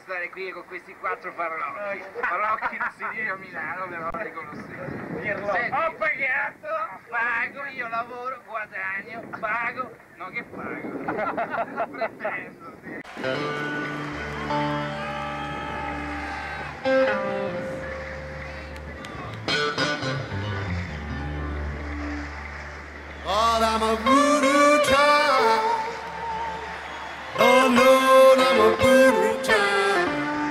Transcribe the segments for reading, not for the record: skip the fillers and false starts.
stare qui con questi 4 farlocchi. Farlocchi non si dice a Milano, però li conoscete. Senti, ho pagato, pago, io lavoro, guadagno, pago, no che pago. Pretendo, sì. Lord, I'm a voodoo child. Oh Lord, I'm a voodoo child.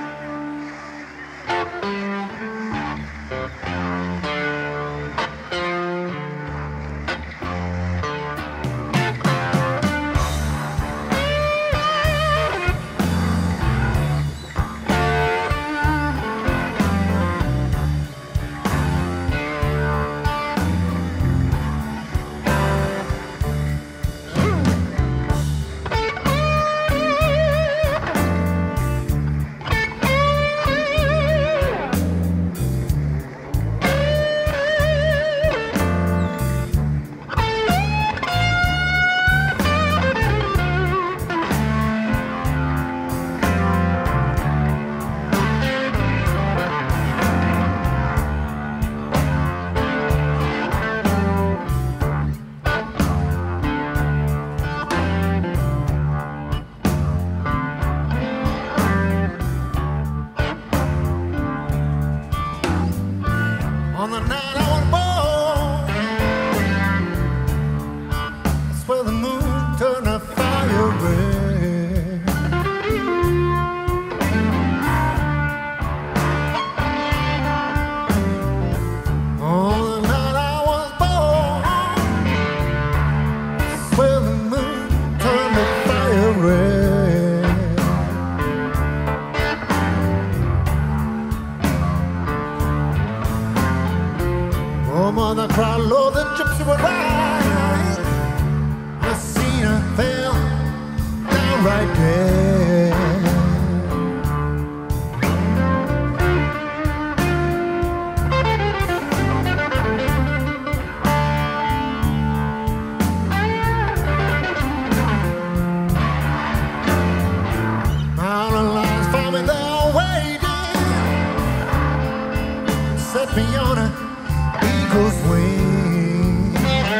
On the night I was born, that's where the moon turned the fire red. On the night I was born, that's where the moon turned the fire red. Oh, mother cried, Lord, the gypsy would ride. The Cena fell down right there. Mountain lions found me there waiting, set me on a eagle's wing.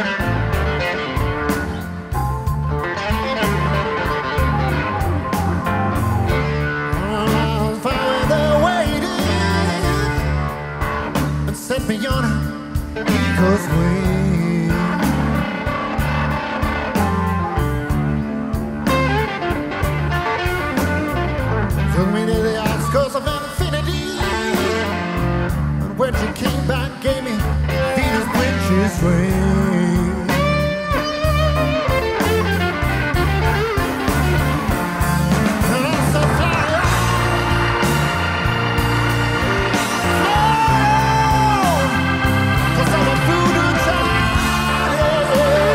I'll find there waiting and set me on an eagle's wing. Took me to the outskirts of infinity, and when she came back, gave me Venus Bridges ring. And I said, fly on, 'cause I'm a voodoo child, yeah.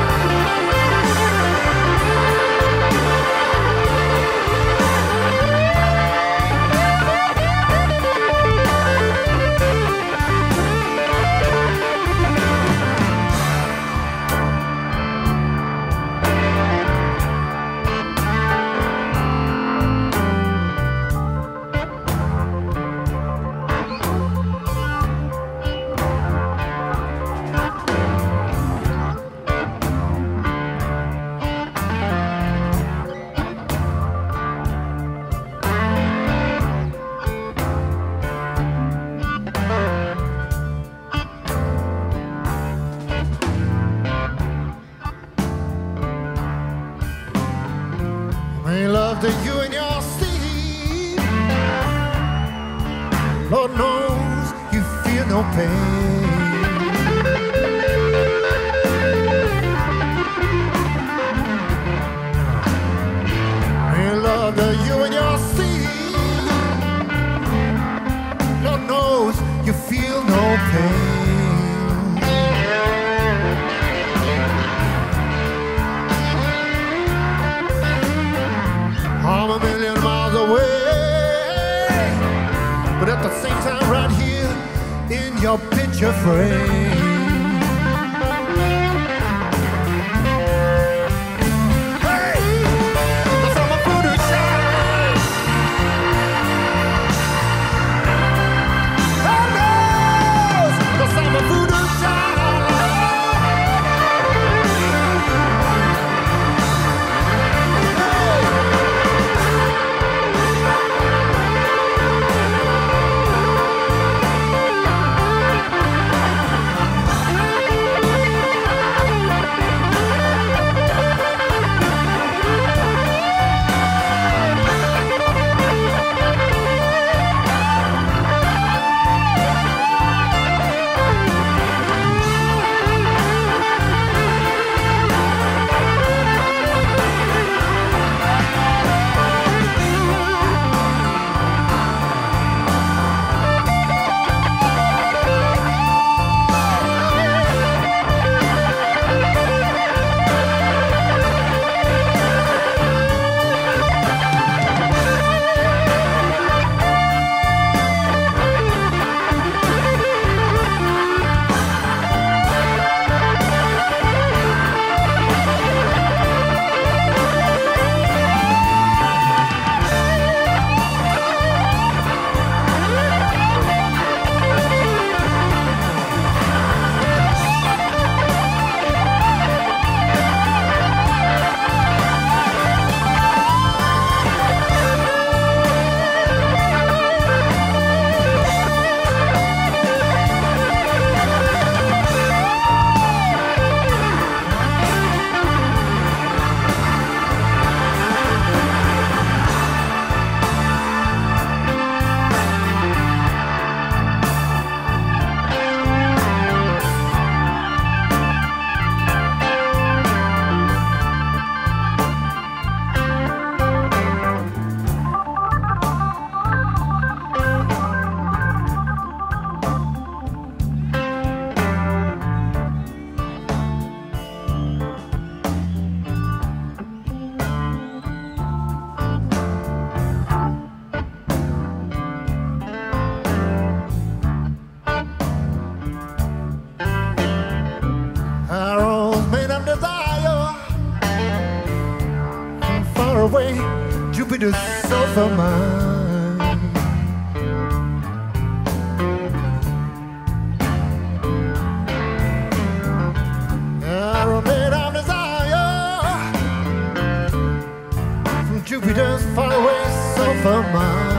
May love to you and your sleep. Lord knows you feel no pain. May love to you and your sleep. Lord knows you feel no pain. I'm a million miles away, but at the same time right here in your picture frame. Hey, 'cause I'm a voodoo child. away Jupiter's sulfur mine. Arrow made of desire from Jupiter's faraway sulfur mine.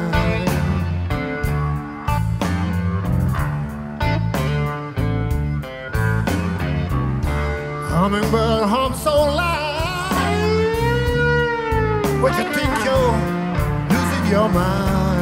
Hummingbird hum so loud, what you think you're losing your mind?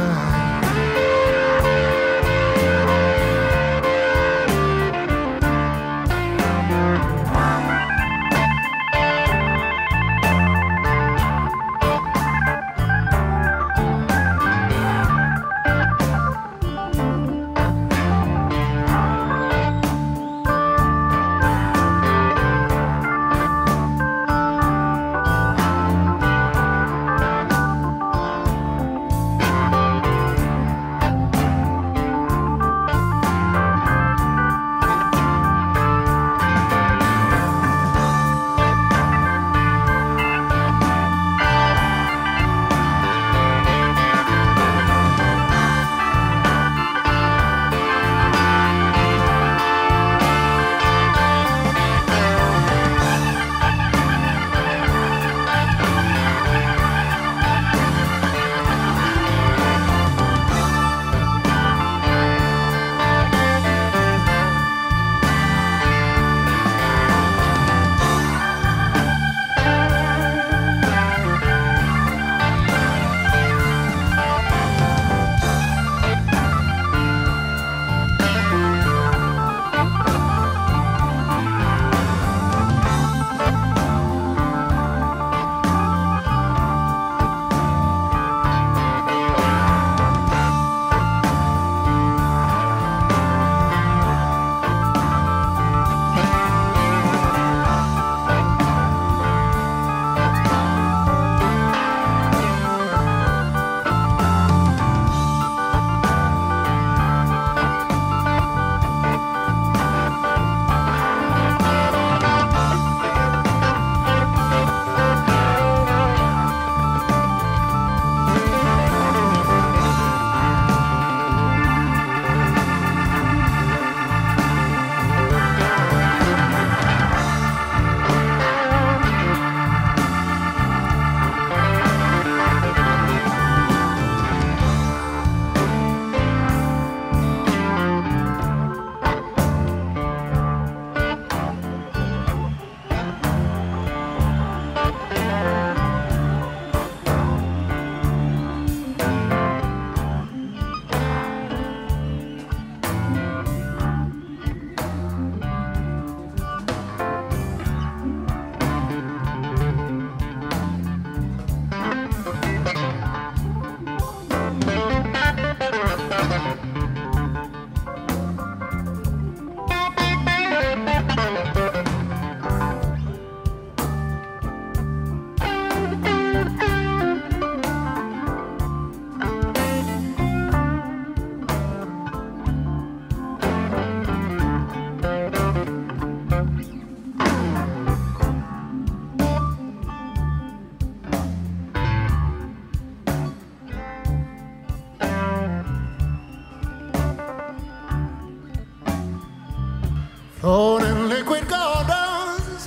Floating liquid gardens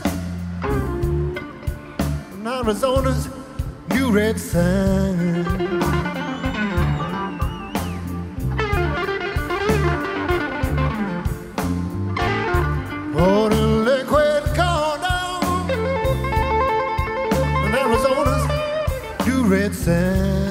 in Arizona's new red sand. Floating liquid gardens in Arizona's new red sand.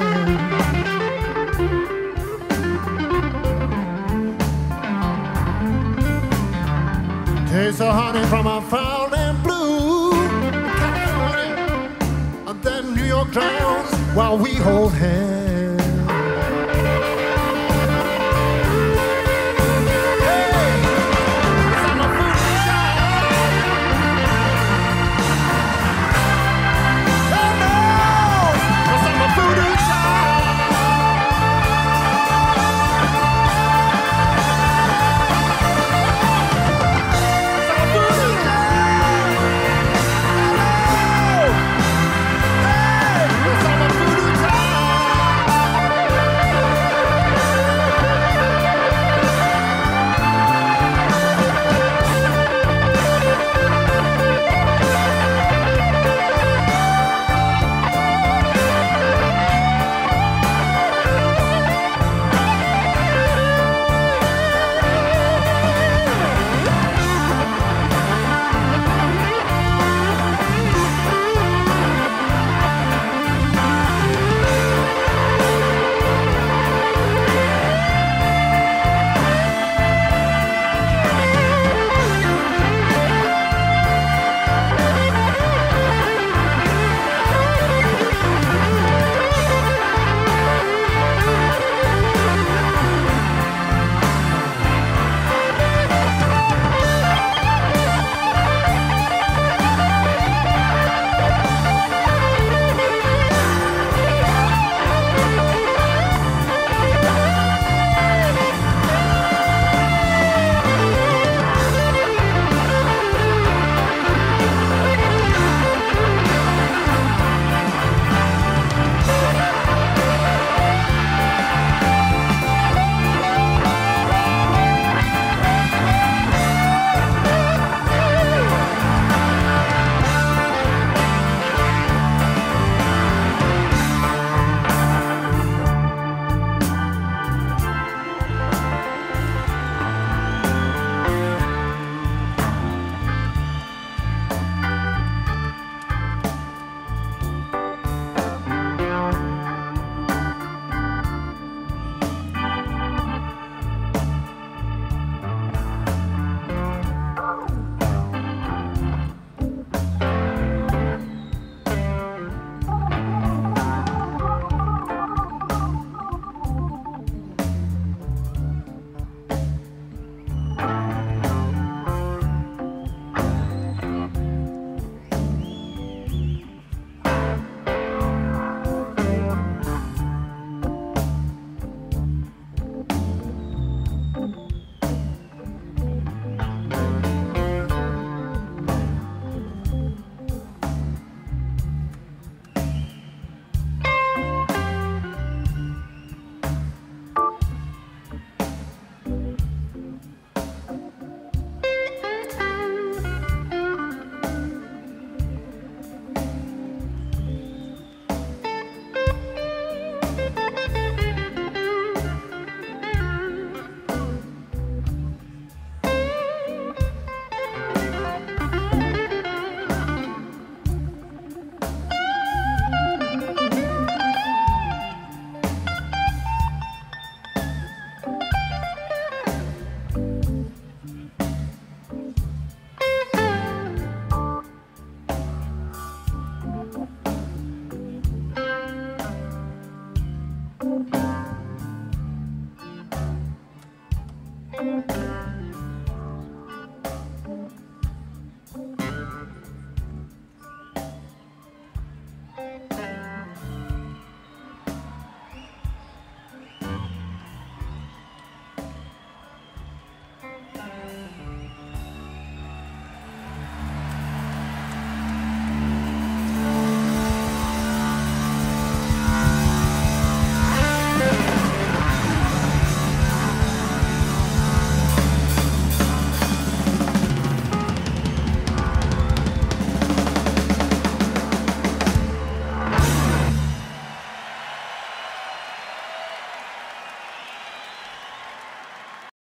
Taste the honey from a foul and blue California, and then New York drowns while we hold hands.